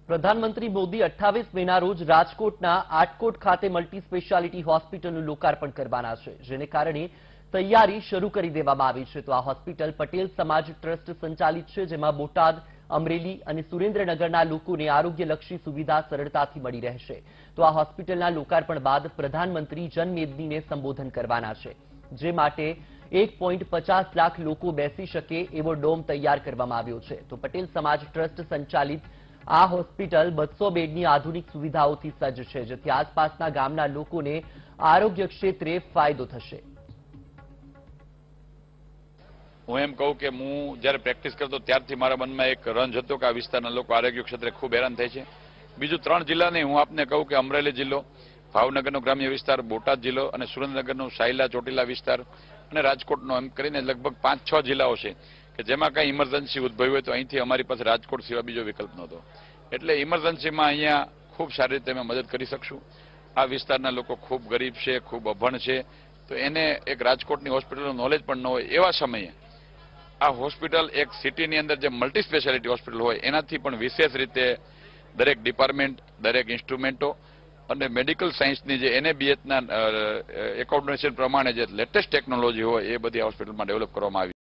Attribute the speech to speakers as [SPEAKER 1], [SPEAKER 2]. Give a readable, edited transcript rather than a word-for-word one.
[SPEAKER 1] પ્રધાનમંત્રી મોદી 28 મેના રોજ રાજકોટના આટકોટ ખાતે મલ્ટી સ્પેશિયાલિટી હોસ્પિટલનું લોકાર્પણ કરવાના છે, જેને કારણે તૈયારી શરૂ કરી દેવામાં આવી છે। તો આ હોસ્પિટલ પટેલ સમાજ ટ્રસ્ટ સંચાલિત છે, જેમાં બોટાદ, અમરેલી અને સુરેન્દ્રનગરના લોકોને આરોગ્યલક્ષી સુવિધા સરળતાથી મળી રહેશે। તો આ હોસ્પિટલના લોકાર્પણ બાદ પ્રધાનમંત્રી જનમેદનીને સંબોધન કરવાના છે, જે માટે 1.50 લાખ લોકો બેસી શકે એવો ડોમ તૈયાર કરવામાં આવ્યો છે। તો પટેલ સમાજ ટ્રસ્ટ સંચાલિત આ હોસ્પિટલ 200 બેડની આધુનિક સુવિધાઓથી સજ્જ છે, જેથી આસપાસના ગામના લોકોને આરોગ્ય ક્ષેત્રે ફાયદો થશે।
[SPEAKER 2] હું એમ કહું કે હું જ્યારે પ્રેક્ટિસ કરતો ત્યારથી મારા મનમાં એક રંજ હતો કે આ વિસ્તારના લોકો આરોગ્ય ક્ષેત્રે ખૂબ હેરાન થાય છે। બીજું 3 જિલ્લાને હું આપને કહું કે અમરેલી જિલ્લો, ભાવનગરનો ગ્રામ્ય વિસ્તાર, બોટાદ જિલ્લો અને સુરેન્દ્રનગરનો સાયલા ચોટીલા વિસ્તાર અને રાજકોટનો એમ કરીને લગભગ 5-6 જિલ્લાઓ છે કે જેમાં કંઈ ઇમરજન્સી ઉદ્ભવી હોય તો અહીંથી અમારી પાસે રાજકોટ સિવાય બીજો વિકલ્પ નહોતો। એટલે ઇમરજન્સીમાં અહીંયા ખૂબ સારી રીતે અમે મદદ કરી શકશું। આ વિસ્તારના લોકો ખૂબ ગરીબ છે, ખૂબ અભણ છે, તો એને એક રાજકોટની હોસ્પિટલનું નોલેજ પણ ન હોય એવા સમયે આ હોસ્પિટલ એક સિટીની અંદર જે મલ્ટી સ્પેશિયાલિટી હોસ્પિટલ હોય એનાથી પણ વિશેષ રીતે દરેક ડિપાર્ટમેન્ટ, દરેક ઇન્સ્ટ્રુમેન્ટો અને મેડિકલ સાયન્સની જે NABHના એકોમોડેશન પ્રમાણે જે લેટેસ્ટ ટેકનોલોજી હોય એ બધી હોસ્પિટલમાં ડેવલપ કરવામાં આવી।